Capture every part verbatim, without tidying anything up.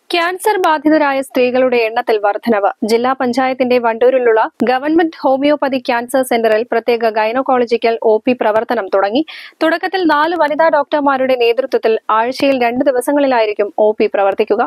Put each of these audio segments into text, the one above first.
Cancer ബാധിതരായ സ്ത്രീകളുടെ എണ്ണത്തിൽ വർധനവ്. ജില്ലാ പഞ്ചായത്തിന്റെ വണ്ടൂരിലുള്ള ഗവൺമെന്റ് ഹോമിയോപ്പതി ക്യാൻസർ സെന്ററിൽ പ്രത്യേക ഗൈനക്കോളജിക്കൽ ഒ പി പ്രവർത്തനം തുടങ്ങി. തുടക്കത്തിൽ നാല് വനിതാ ഡോക്ടർമാരുടെ നേതൃത്വത്തിൽ ആഴ്ചയിൽ രണ്ട് ദിവസങ്ങളിലായിരിക്കും ഒ പി പ്രവർത്തിക്കുക.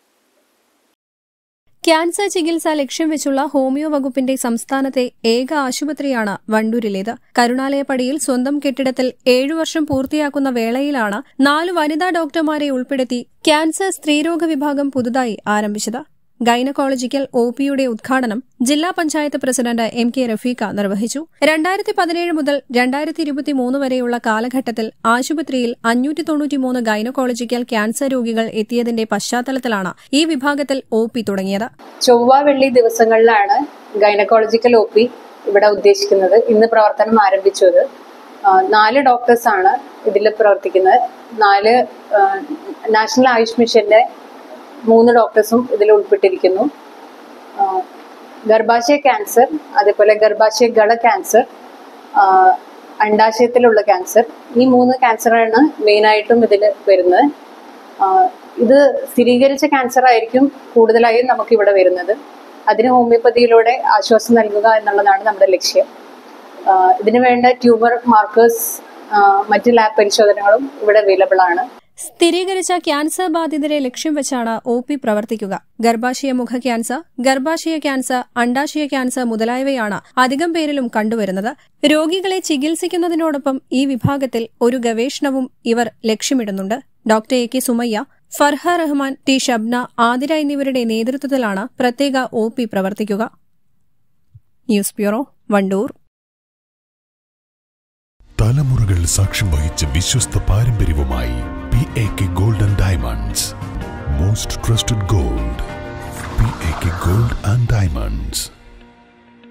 ക്യാൻസർ ചികിത്സ ലക്ഷ്യം വെച്ചുള്ള ഹോമിയോ വകുപ്പിന്റെ സംസ്ഥാനത്തെ ഏക ആശുപത്രിയാണ് വണ്ടൂരിലേത്. കരുണാലയപ്പടിയിൽ സ്വന്തം കെട്ടിടത്തിൽ ഏഴു വർഷം പൂർത്തിയാക്കുന്ന വേളയിലാണ് നാലു വനിതാ ഡോക്ടർമാരെ ഉൾപ്പെടുത്തി ക്യാൻസർ സ്ത്രീരോഗ വിഭാഗം പുതുതായി ആരംഭിച്ചത്. ഗൈനക്കോളജിക്കൽ ഒ പിയുടെ ഉദ്ഘാടനം ജില്ലാ panchayat president M K Rafeeqa നിർവഹിച്ചു. രണ്ടായിരത്തി പതിനേഴ് മുതൽ രണ്ടായിരത്തി ഇരുപത്തിമൂന്ന് വരെയുള്ള കാലഘട്ടത്തിൽ ആശുപത്രിയിൽ അഞ്ഞൂറ്റി തൊണ്ണൂറ്റിമൂന്ന് ഗൈനക്കോളജിക്കൽ ക്യാൻസർ രോഗികൾ എത്തിയതിന്റെ പശ്ചാത്തലത്തിലാണ് ഈ വിഭാഗത്തിൽ ഒ പി തുടങ്ങിയത്. ചൊവ്വ വെള്ളി ദിവസങ്ങളിലാണ് ഗൈനക്കോളജിക്കൽ ഒ പി ഇവിടെ ഉദ്ദേശിക്കുന്നത്. ഇന്ന് പ്രവർത്തനം ആരംഭിച്ചത് നാല് ഡോക്ടേഴ്സാണ് ഇതിൽ പ്രവർത്തിക്കുന്നത്. നാല് നാഷണൽ ആയുഷ് മിഷന്റെ മൂന്ന് ഡോക്ടേഴ്സും ഇതിൽ ഉൾപ്പെട്ടിരിക്കുന്നു. ഗർഭാശയ ക്യാൻസർ, അതേപോലെ ഗർഭാശയ ഗള ക്യാൻസർ, അണ്ടാശയത്തിലുള്ള ക്യാൻസർ, ഈ മൂന്ന് ക്യാൻസറാണ് മെയിനായിട്ടും ഇതിൽ വരുന്നത്. ഇത് സ്ഥിരീകരിച്ച ക്യാൻസർ ആയിരിക്കും കൂടുതലായും നമുക്കിവിടെ വരുന്നത്. അതിന് ഹോമിയോപ്പതിയിലൂടെ ആശ്വാസം നൽകുക എന്നുള്ളതാണ് നമ്മുടെ ലക്ഷ്യം. ഇതിനു വേണ്ട ട്യൂമർ മാർക്കേഴ്സ്, മറ്റ് ലാബ് പരിശോധനകളും ഇവിടെ അവൈലബിൾ ആണ്. സ്ഥിരീകരിച്ച ക്യാൻസർ ബാധിതരെ ലക്ഷ്യം വെച്ചാണ് ഒ പി പ്രവർത്തിക്കുക. ഗർഭാശയ മുഖ ക്യാൻസർ, ഗർഭാശയ ക്യാൻസർ, അണ്ടാശയ ക്യാൻസർ മുതലായവയാണ് അധികം പേരിലും കണ്ടുവരുന്നത്. രോഗികളെ ചികിത്സിക്കുന്നതിനോടൊപ്പം ഈ വിഭാഗത്തിൽ ഒരു ഗവേഷണവും ഇവർ ലക്ഷ്യമിടുന്നുണ്ട്. Doctor A K Sumayya, Farha Rahman, T Shabna, Athira എന്നിവരുടെ നേതൃത്വത്തിലാണ് പ്രത്യേക ഒ പി പ്രവർത്തിക്കുക. News bureau, Wandoor. തലമുറകൾ സാക്ഷ്യം വഹിച്ച വിശ്വസ്ത പാരമ്പര്യവുമായി P A K gold and diamonds. Most trusted gold. P A K gold and diamonds.